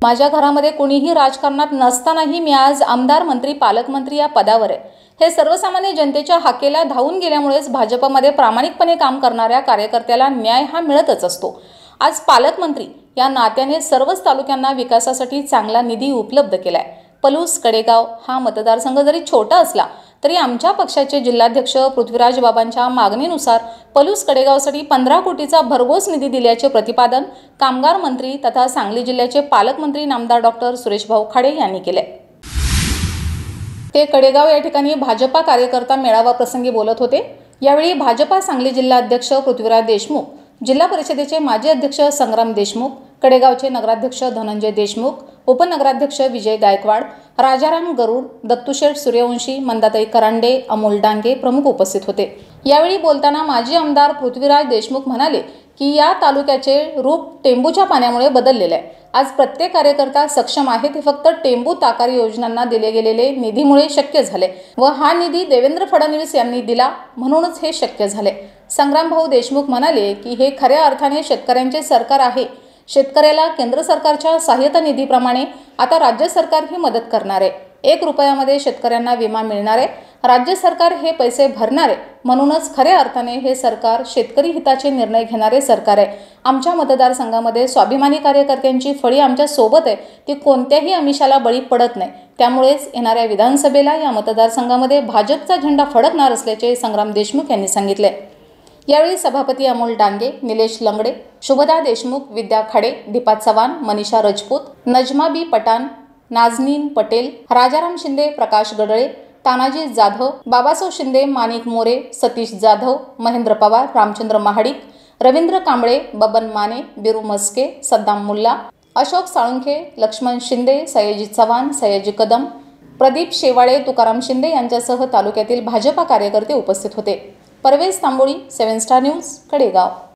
माझ्या घरामध्ये कोणीही राजकारणात नसतानाही मी आज आमदार, मंत्री, पालकमंत्री या पदावर आहे। हे सर्वसामान्य जनतेच्या हाकेला धावून गेल्यामुळेच भाजपमध्ये प्रामाणिकपणे काम करणाऱ्या कार्यकर्त्याला न्याय हा मिळतच असतो। आज पालकमंत्री या नात्याने सर्वच तालुक्यांना विकासासाठी चांगला निधी उपलब्ध केलाय। पलूस कडेगाव हा मतदारसंघ जरी छोटा असला तरी आमच्या पक्षाचे जिल्हाध्यक्ष पृथ्वीराज बाबांच्या मागणीनुसार पलूस कडेगावसाठी 15 कोटीचा भरघोस निधी दिल्याचे प्रतिपादन कामगार मंत्री तथा सांगली जिल्ह्याचे पालकमंत्री नामदार डॉक्टर सुरेश भाऊ खाडे यांनी केले। ते कडेगाव या ठिकाणी भाजपा कार्यकर्ता मेळावा प्रसंगी बोलत होते। यावेळी भाजपा सांगली जिल्हा अध्यक्ष पृथ्वीराज देशमुख, जिल्हा परिषदेचे माजी अध्यक्ष संग्राम देशमुख, कडेगावचे नगराध्यक्ष धनंजय देशमुख, उपनगराध्यक्ष विजय गायकवाड, राजाराम गरुड, दत्तुशेठ सूर्यवंशी, मंदाताई करांडे, अमोल डांगे प्रमुख उपस्थित होते। यावेळी बोलताना माजी आमदार पृथ्वीराज देशमुख म्हणाले की या तालुक्याचे रूप टेंबूच्या पाण्यामुळे बदललेले आहे। आज प्रत्येक कार्यकर्ता सक्षम आहे, ते फक्त टेंबू ताकारी योजनांना दिले गेलेले निधीमुळे शक्य झाले व हा निधी देवेंद्र फडणवीस यांनी दिला म्हणूनच हे शक्य झाले। संग्राम भाऊ देशमुख म्हणाले की हे खऱ्या अर्थाने शेतकऱ्यांचे सरकार आहे। शेतकऱ्याला केंद्र सरकारच्या सहाय्यता निधीप्रमाणे आता राज्य सरकार ही मदत करणार आहे। 1 रुपयामध्ये शेतकऱ्यांना विमा मिळणार आहे। राज्य सरकार हे पैसे भरणार आहे, म्हणूनच खऱ्या अर्थाने हे सरकार शेतकरी हिताचे निर्णय घेणारे सरकार आहे। आमच्या मतदारसंघामध्ये स्वाभिमानी कार्यकर्त्यांची फळी आमच्या सोबत आहे, ती कोणत्याही आमिषाला बळी पडत नाही। त्यामुळेच येणाऱ्या विधानसभेला या मतदारसंघामध्ये भाजपचा झेंडा फडकणार असल्याचे संग्राम देशमुख यांनी सांगितले। यावेळी सभापती अमोल डांगे, निलेश लंगडे, शुभदा देशमुख, विद्या खाडे, दीपा चव्हाण, मनीषा राजपूत, नजमा बी पठाण, नाजनीन पटेल, राजाराम शिंदे, प्रकाश गडळे, तानाजी जाधव, बाबासाहेब शिंदे, माणिक मोरे, सतीश जाधव, महेंद्र पवार, रामचंद्र महाडिक, रवींद्र कांबळे, बबन माने, बिरू मस्के, सद्दाम मुल्ला, अशोक साळुंखे, लक्ष्मण शिंदे, सयाजी चव्हाण, सयाजी कदम, प्रदीप शेवाळे, तुकाराम शिंदे यांच्यासह तालुक्यातील भाजपा कार्यकर्ते उपस्थित होते। Parvez Tamboli, 7 star news, Kadegaon.